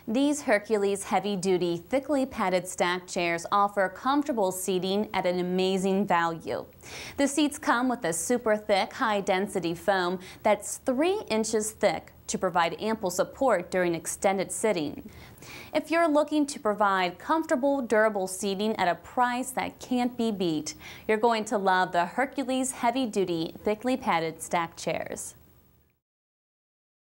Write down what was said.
These Hercules heavy-duty, thickly padded stack chairs offer comfortable seating at an amazing value. The seats come with a super thick, high-density foam that's 3 inches thick to provide ample support during extended sitting. If you're looking to provide comfortable, durable seating at a price that can't be beat, you're going to love the Hercules heavy-duty, thickly padded stack chairs.